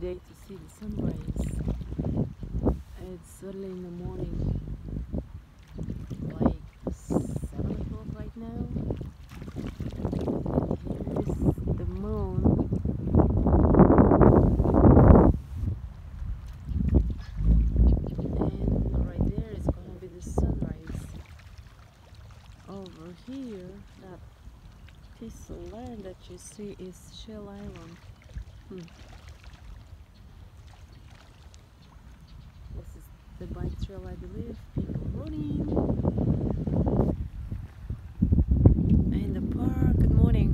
day to see the sunrise. It's early in the morning, like 7 o'clock right now. And here is the moon. And right there is gonna be the sunrise. Over here, that piece of land that you see is Shell Island. This is the bike trail, I believe. People running in the park. Good morning.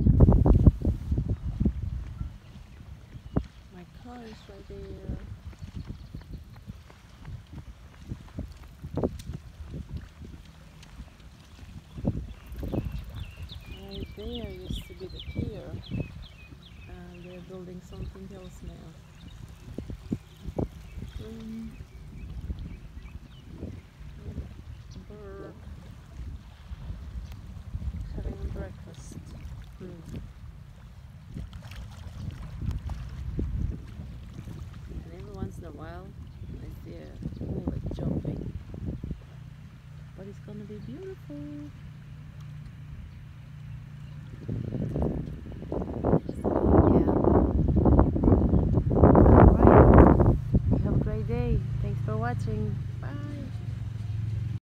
My car is right there. Right there used to be the pier, and they're building something else now. Bird having breakfast. And every once in a while I see a bullet jumping, but it's gonna be beautiful.